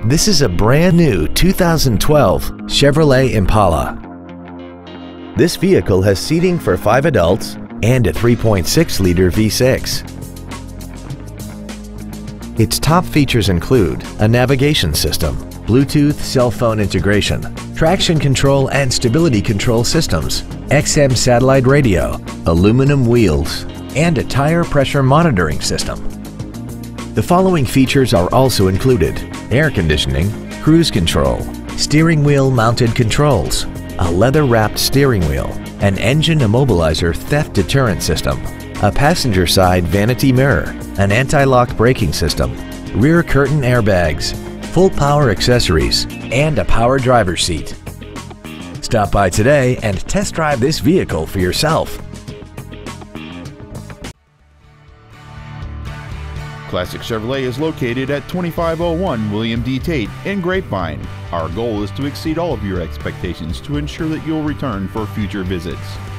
This is a brand new 2012 Chevrolet Impala. This vehicle has seating for 5 adults and a 3.6-liter V6. Its top features include a navigation system, Bluetooth cell phone integration, traction control and stability control systems, XM satellite radio, aluminum wheels, and a tire pressure monitoring system. The following features are also included: air conditioning, cruise control, steering wheel mounted controls, a leather-wrapped steering wheel, an engine immobilizer theft deterrent system, a passenger side vanity mirror, an anti-lock braking system, rear curtain airbags, full power accessories, and a power driver's seat. Stop by today and test drive this vehicle for yourself. Classic Chevrolet is located at 2501 William D. Tate in Grapevine. Our goal is to exceed all of your expectations to ensure that you'll return for future visits.